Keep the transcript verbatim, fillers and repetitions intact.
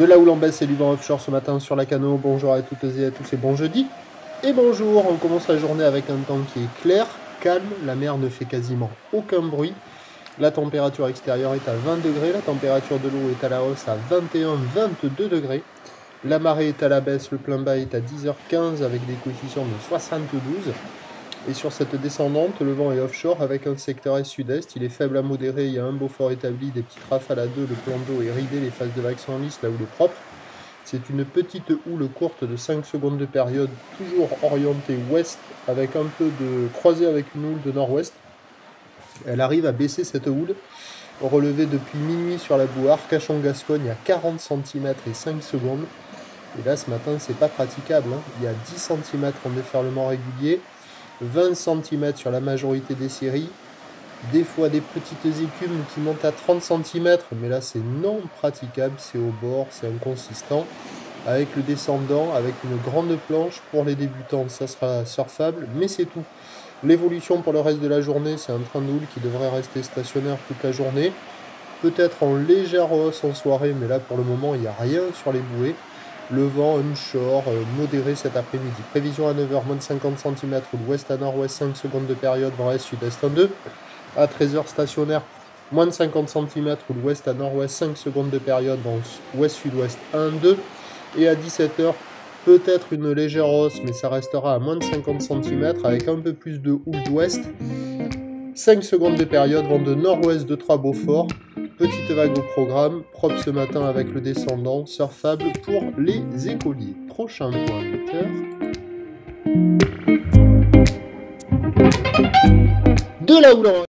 De la houle en baisse et du vent offshore ce matin sur la Cano. Bonjour à toutes et à tous et bon jeudi. Et bonjour, on commence la journée avec un temps qui est clair, calme, la mer ne fait quasiment aucun bruit. La température extérieure est à vingt degrés, la température de l'eau est à la hausse à vingt et un à vingt-deux degrés. La marée est à la baisse, le plein bas est à dix heures quinze avec des coefficients de soixante-douze. Et sur cette descendante, le vent est offshore avec un secteur est-sud-est. Il est faible à modéré, il y a un beau fort établi, des petites rafales à deux, le plan d'eau est ridé, les phases de vagues sont lisses, la houle est propre. C'est une petite houle courte de cinq secondes de période, toujours orientée ouest, avec un peu de croisée avec une houle de nord-ouest. Elle arrive à baisser cette houle, relevée depuis minuit sur la boue Arcachon-Gascogne à quarante centimètres et cinq secondes. Et là, ce matin, c'est pas praticable, hein. Il y a dix centimètres en déferlement régulier, vingt centimètres sur la majorité des séries, des fois des petites écumes qui montent à trente centimètres, mais là c'est non praticable, c'est au bord, c'est inconsistant. Avec le descendant, avec une grande planche, pour les débutants ça sera surfable, mais c'est tout. L'évolution pour le reste de la journée, c'est un train de houle qui devrait rester stationnaire toute la journée, peut-être en légère hausse en soirée, mais là pour le moment il n'y a rien sur les bouées. Le vent onshore euh, modéré cet après-midi. Prévision à neuf heures, moins de cinquante centimètres, ou d'ouest à nord-ouest, cinq secondes de période, vent est sud-est un deux. À treize heures stationnaire, moins de cinquante centimètres, ou d'ouest à nord-ouest, cinq secondes de période, vent ouest-sud-ouest un deux. Et à dix-sept heures, peut-être une légère hausse, mais ça restera à moins de cinquante centimètres, avec un peu plus de houle d'ouest. cinq secondes de période, vent de nord-ouest de trois Beaufort. Petite vague au programme, propre ce matin avec le descendant, surfable pour les écoliers. Prochain point huit heures. De la houle en